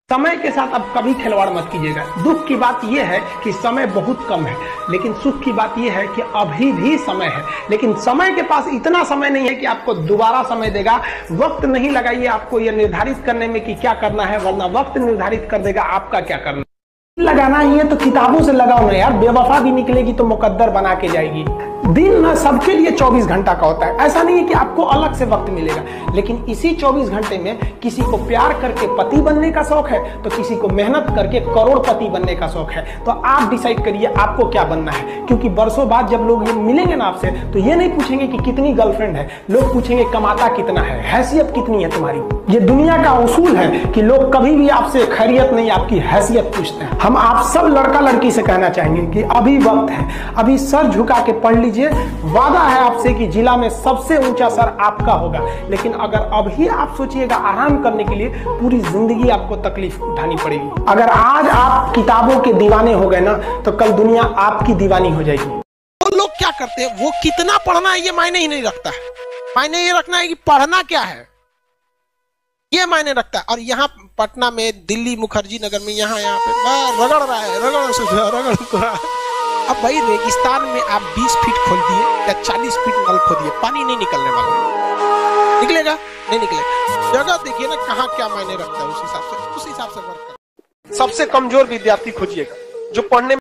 समय के साथ आप कभी खिलवाड़ मत कीजिएगा। दुख की बात यह है कि समय बहुत कम है, लेकिन सुख की बात यह है कि अभी भी समय है। लेकिन समय के पास इतना समय नहीं है कि आपको दोबारा समय देगा। वक्त नहीं लगाइए आपको यह निर्धारित करने में कि क्या करना है, वरना वक्त निर्धारित कर देगा आपका क्या करना है। लगाना ही है तो किताबों से लगाओ ना यार। बेवफा भी निकलेगी तो मुकद्दर बना के जाएगी। दिन ना सबके लिए 24 घंटा का होता है। ऐसा नहीं है कि आपको अलग से वक्त मिलेगा, लेकिन इसी 24 घंटे में किसी को प्यार करके पति बनने का शौक है तो किसी को मेहनत करके करोड़पति बनने का शौक है। तो आप डिसाइड करिए आपको क्या बनना है, क्योंकि बरसों बाद जब लोग ये मिलेंगे ना आपसे तो ये नहीं पूछेंगे कि कितनी गर्लफ्रेंड है, लोग पूछेंगे कमाता कितना है, हैसियत कितनी है तुम्हारी। ये दुनिया का उसूल है कि लोग कभी भी आपसे खैरियत नहीं आपकी हैसियत पूछते हैं। हम आप सब लड़का लड़की से कहना चाहेंगे कि अभी वक्त है, अभी सर झुका के पढ़ लीजिए। वादा है आपसे कि जिला में सबसे ऊंचा सर आपका होगा। लेकिन अगर अभी आप सोचिएगा आराम करने के लिए, पूरी जिंदगी आपको तकलीफ उठानी पड़ेगी। अगर आज आप किताबों के दीवाने हो गए ना तो कल दुनिया आपकी दीवानी हो जाएगी। तो लोग क्या करते हैं, वो कितना पढ़ना है ये मायने ही नहीं रखता है। मायने ये रखना है कि पढ़ना क्या है, ये मायने रखता है। और यहाँ पटना में, दिल्ली मुखर्जी नगर में, यहाँ पे रगड़ रहा है, रगड़। अब भाई रेगिस्तान में आप 20 फीट खोल दिए या 40 फीट नल खोदिए, पानी नहीं निकलने वाला। निकलेगा? नहीं निकलेगा। जगह देखिए ना कहाँ क्या मायने रखता है, उस हिसाब से वर्क करें। सबसे कमजोर विद्यार्थी खोजिएगा जो पढ़ने